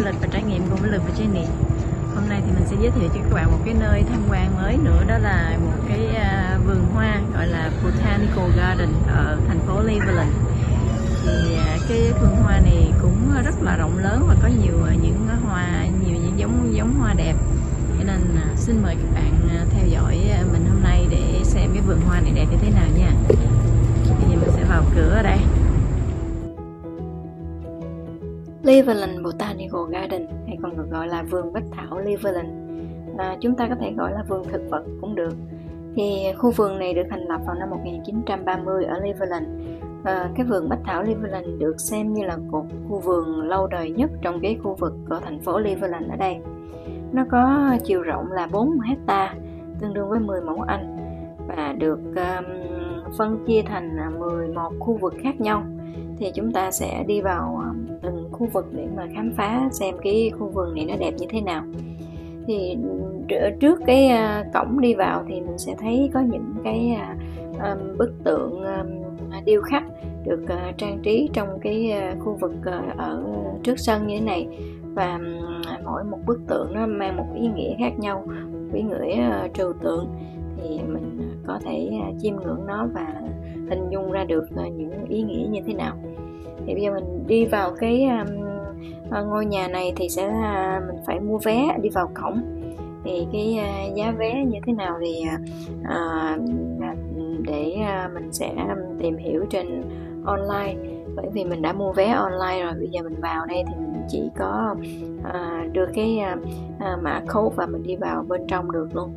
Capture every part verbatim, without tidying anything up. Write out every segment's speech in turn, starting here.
lịch và trải nghiệm cùng với Lực và Jenny. Hôm nay thì mình sẽ giới thiệu cho các bạn một cái nơi tham quan mới nữa, đó là một cái uh, vườn hoa gọi là Botanical Garden ở thành phố Cleveland. Thì uh, cái vườn hoa này cũng rất là rộng lớn và có nhiều uh, những hoa, nhiều những giống giống hoa đẹp. Cho nên uh, xin mời các bạn uh, theo dõi uh, mình hôm nay để xem cái vườn hoa này đẹp như thế nào nha. Bây giờ mình sẽ vào cửa ở đây. Cleveland Botanical Garden, hay còn được gọi là vườn bách thảo Cleveland, à, chúng ta có thể gọi là vườn thực vật cũng được. Thì khu vườn này được thành lập vào năm một nghìn chín trăm ba mươi ở Cleveland. À, cái vườn bách thảo Cleveland được xem như là một khu vườn lâu đời nhất trong cái khu vực của thành phố Cleveland ở đây. Nó có chiều rộng là bốn hecta, tương đương với mười mẫu Anh, và được um, phân chia thành mười một khu vực khác nhau. Thì chúng ta sẽ đi vào từng khu vực để mà khám phá xem cái khu vườn này nó đẹp như thế nào. Thì trước cái cổng đi vào thì mình sẽ thấy có những cái um, bức tượng um, điêu khắc được uh, trang trí trong cái uh, khu vực uh, ở trước sân như thế này. Và um, mỗi một bức tượng nó mang một ý nghĩa khác nhau, ý nghĩa uh, trừu tượng. Thì mình có thể uh, chiêm ngưỡng nó và hình dung ra được uh, những ý nghĩa như thế nào. Thì bây giờ mình đi vào cái um, ngôi nhà này thì sẽ uh, mình phải mua vé đi vào cổng. Thì cái uh, giá vé như thế nào thì uh, để uh, mình sẽ tìm hiểu trên online, bởi vì mình đã mua vé online rồi. Bây giờ mình vào đây thì mình chỉ có uh, đưa cái uh, uh, mã code và mình đi vào bên trong được luôn.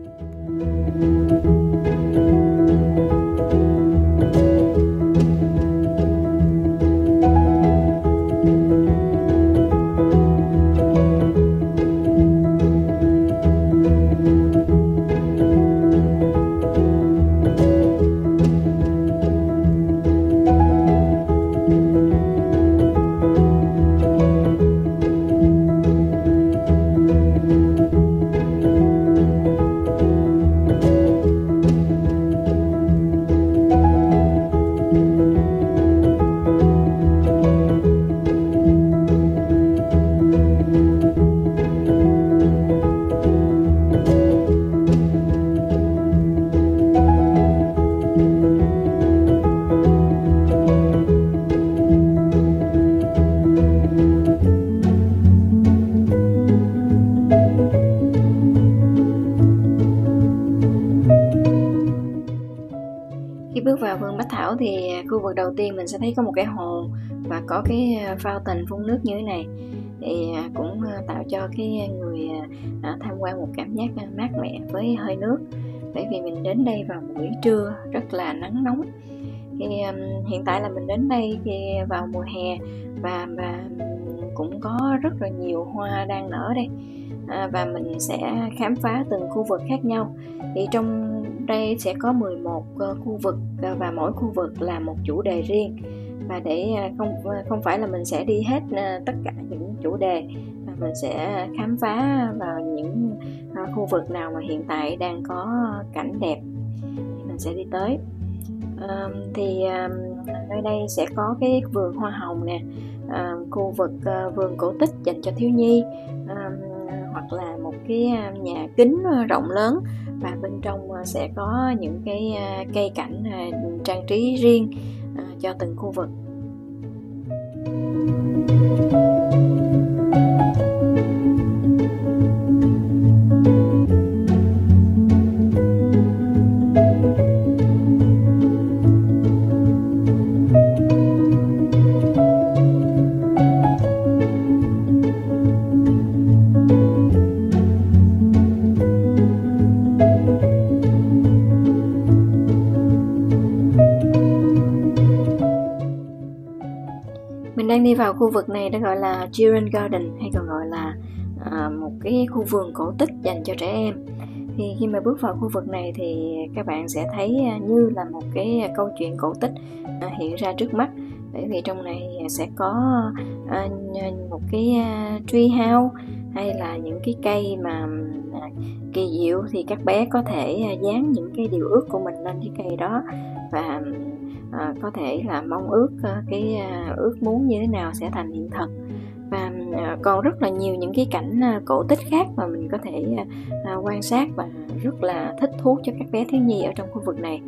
Khi bước vào vườn bách thảo thì khu vực đầu tiên mình sẽ thấy có một cái hồ và có cái fountain phun nước như thế này. Thì cũng tạo cho cái người tham quan một cảm giác mát mẻ với hơi nước, bởi vì mình đến đây vào buổi trưa rất là nắng nóng. Thì hiện tại là mình đến đây thì vào mùa hè và, và cũng có rất là nhiều hoa đang nở đây. À, và mình sẽ khám phá từng khu vực khác nhau. Thì trong đây sẽ có mười một uh, khu vực uh, và mỗi khu vực là một chủ đề riêng. Và để uh, không uh, không phải là mình sẽ đi hết uh, tất cả những chủ đề, mà mình sẽ khám phá vào những uh, khu vực nào mà hiện tại đang có cảnh đẹp thì mình sẽ đi tới. Uh, thì uh, nơi đây sẽ có cái vườn hoa hồng nè, uh, khu vực uh, vườn cổ tích dành cho thiếu nhi, uh, hoặc là một cái nhà kính rộng lớn, và bên trong sẽ có những cái cây cảnh trang trí riêng cho từng khu vực. Mình đang đi vào khu vực này đã gọi là Children Garden, hay còn gọi là à, một cái khu vườn cổ tích dành cho trẻ em. Thì khi mà bước vào khu vực này thì các bạn sẽ thấy như là một cái câu chuyện cổ tích à, hiện ra trước mắt, bởi vì trong này sẽ có à, một cái tree house hay là những cái cây mà à, kỳ diệu, thì các bé có thể dán những cái điều ước của mình lên cái cây đó, và à, có thể là mong ước cái à, ước muốn như thế nào sẽ thành hiện thực. Và còn rất là nhiều những cái cảnh cổ tích khác mà mình có thể quan sát và rất là thích thú cho các bé thiếu nhi ở trong khu vực này.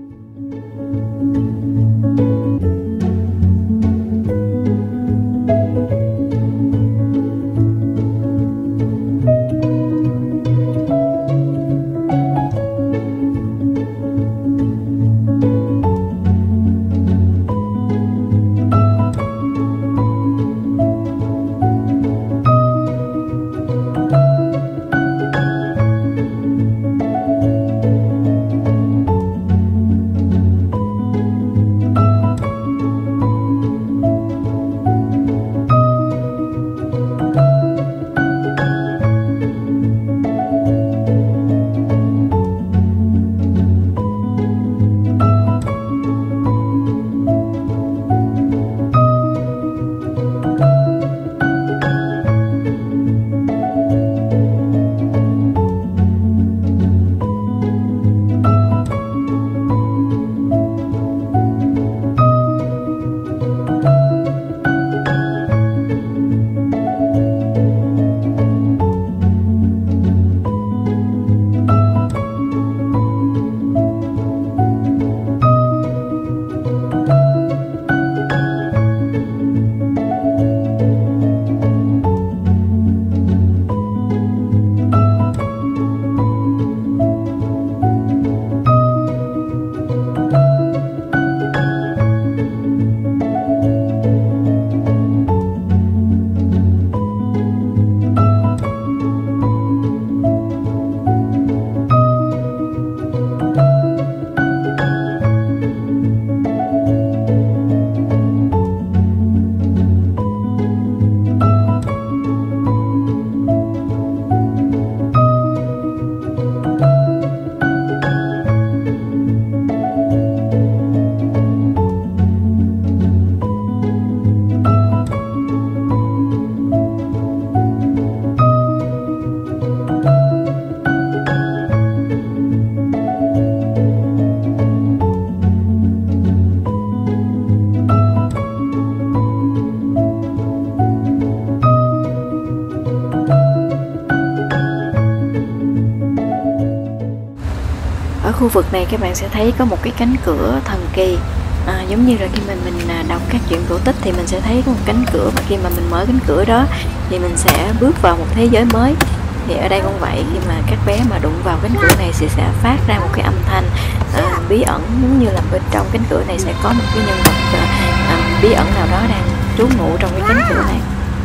Khu vực này các bạn sẽ thấy có một cái cánh cửa thần kỳ, à, giống như là khi mình mình đọc các truyện cổ tích thì mình sẽ thấy có một cánh cửa, và khi mà mình mở cánh cửa đó thì mình sẽ bước vào một thế giới mới. Thì ở đây cũng vậy, khi mà các bé mà đụng vào cánh cửa này thì sẽ phát ra một cái âm thanh à, bí ẩn, giống như là bên trong cánh cửa này sẽ có một cái nhân vật à, à, bí ẩn nào đó đang trú ngụ trong cái cánh cửa này.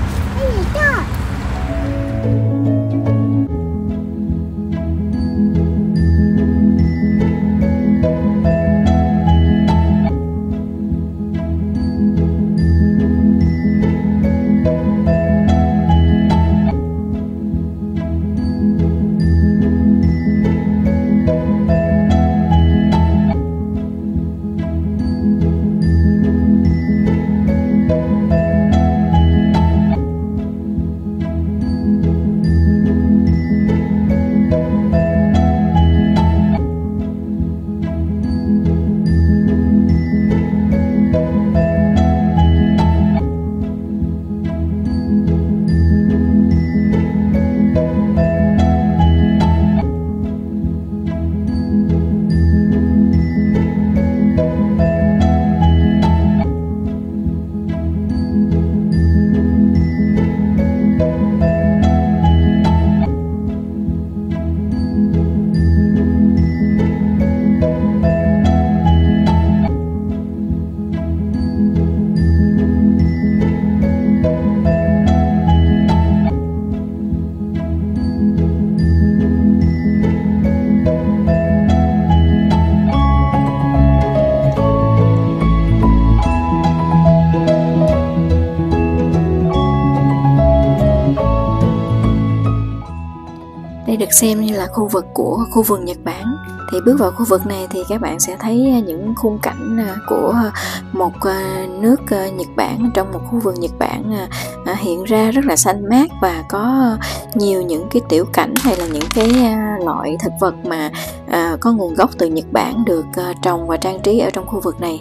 Đây được xem như là khu vực của khu vườn Nhật Bản. Thì bước vào khu vực này thì các bạn sẽ thấy những khung cảnh của một nước Nhật Bản trong một khu vườn Nhật Bản hiện ra rất là xanh mát, và có nhiều những cái tiểu cảnh hay là những cái loại thực vật mà có nguồn gốc từ Nhật Bản được trồng và trang trí ở trong khu vực này.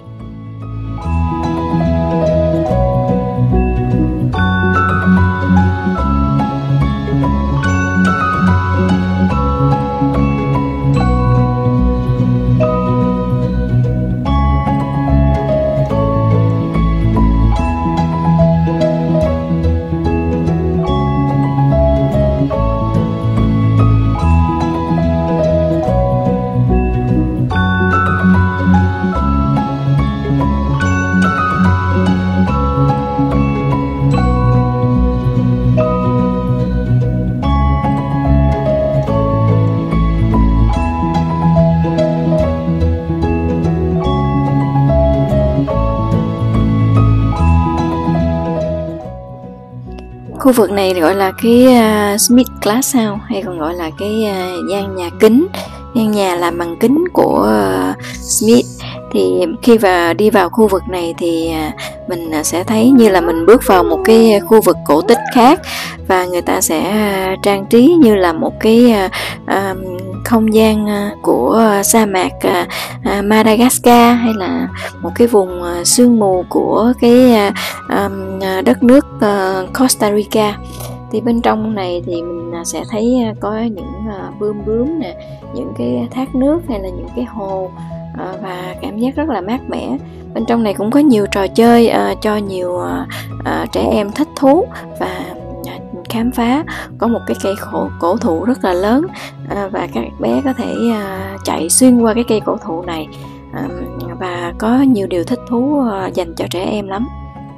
khu vực này gọi là cái uh, Smith Glass House, hay còn gọi là cái uh, gian nhà kính, gian nhà làm bằng kính của uh, Smith. Thì khi vào đi vào khu vực này thì uh, mình sẽ thấy như là mình bước vào một cái khu vực cổ tích khác, và người ta sẽ uh, trang trí như là một cái uh, uh, không gian uh, của uh, sa mạc uh, uh, Madagascar, hay là một cái vùng uh, sương mù của cái uh, um, đất nước uh, Costa Rica. Thì bên trong này thì mình sẽ thấy có những uh, bướm bướm nè, những cái thác nước hay là những cái hồ, uh, và cảm giác rất là mát mẻ. Bên trong này cũng có nhiều trò chơi uh, cho nhiều uh, uh, trẻ em thích thú và uh, khám phá. Có một cái cây cổ, cổ thụ rất là lớn, uh, và các bé có thể uh, chạy xuyên qua cái cây cổ thụ này, uh, và có nhiều điều thích thú uh, dành cho trẻ em lắm.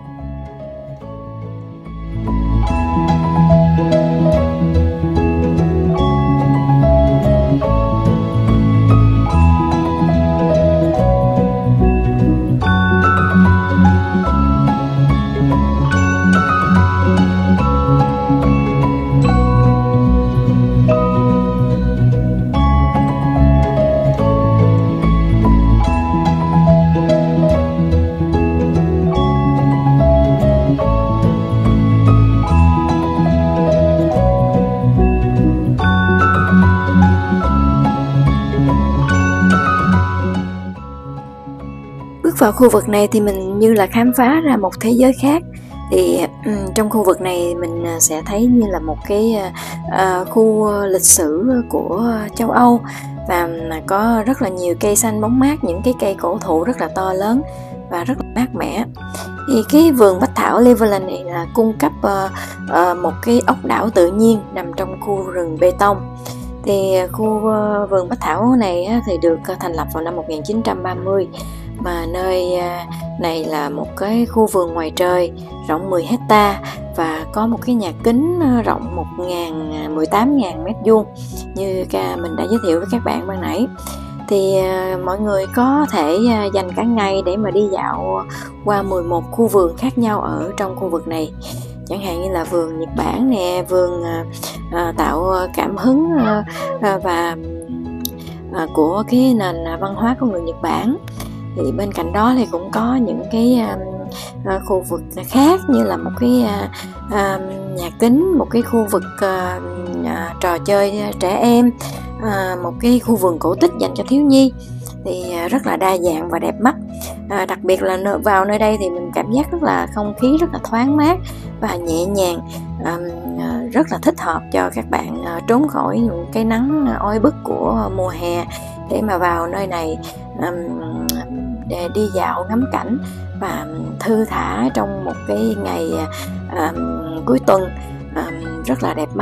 Vào khu vực này thì mình như là khám phá ra một thế giới khác. Thì um, trong khu vực này mình sẽ thấy như là một cái uh, khu lịch sử của châu Âu, và có rất là nhiều cây xanh bóng mát, những cái cây cổ thụ rất là to lớn và rất là mát mẻ. Thì cái vườn bách thảo Legoland này là cung cấp uh, uh, một cái ốc đảo tự nhiên nằm trong khu rừng bê tông. Thì khu uh, vườn bách thảo này uh, thì được uh, thành lập vào năm một nghìn chín trăm ba mươi, mà nơi này là một cái khu vườn ngoài trời rộng mười hecta và có một cái nhà kính rộng mười tám nghìn mét vuông như mình đã giới thiệu với các bạn ban nãy. Thì mọi người có thể dành cả ngày để mà đi dạo qua mười một khu vườn khác nhau ở trong khu vực này, chẳng hạn như là vườn Nhật Bản nè, vườn tạo cảm hứng và của cái nền văn hóa của người Nhật Bản. Thì bên cạnh đó thì cũng có những cái uh, khu vực khác, như là một cái uh, uh, nhà kính, một cái khu vực uh, uh, trò chơi trẻ em, uh, một cái khu vườn cổ tích dành cho thiếu nhi. Thì uh, rất là đa dạng và đẹp mắt. Uh, đặc biệt là vào nơi đây thì mình cảm giác rất là không khí rất là thoáng mát và nhẹ nhàng, uh, uh, rất là thích hợp cho các bạn uh, trốn khỏi những cái nắng oi bức của mùa hè, để mà vào nơi này um, để đi dạo ngắm cảnh và thư thả trong một cái ngày um, cuối tuần um, rất là đẹp mắt.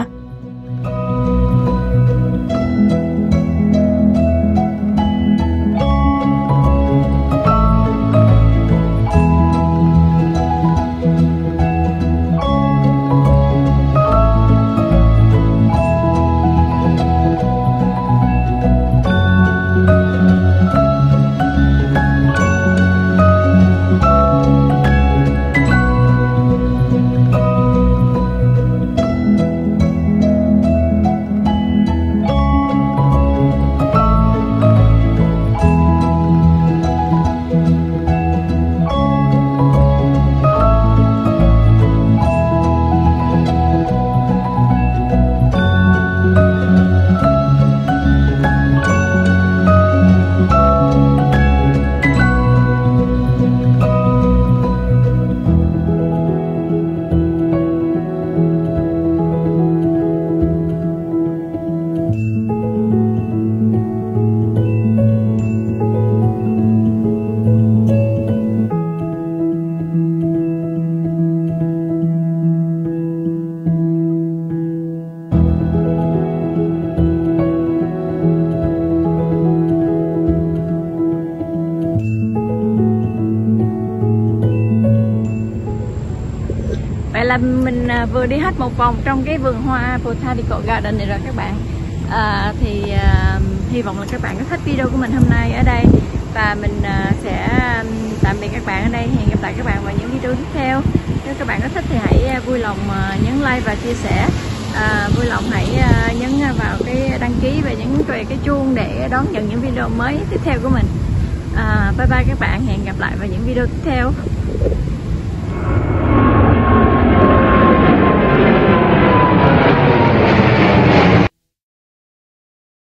Là mình vừa đi hết một vòng trong cái vườn hoa Botanical Garden này rồi các bạn. à, Thì à, hy vọng là các bạn có thích video của mình hôm nay ở đây, và mình à, sẽ tạm biệt các bạn ở đây. Hẹn gặp lại các bạn vào những video tiếp theo. Nếu các bạn có thích thì hãy vui lòng nhấn like và chia sẻ. À, vui lòng hãy nhấn vào cái đăng ký và nhấn về cái chuông để đón nhận những video mới tiếp theo của mình. À, bye bye các bạn, hẹn gặp lại vào những video tiếp theo.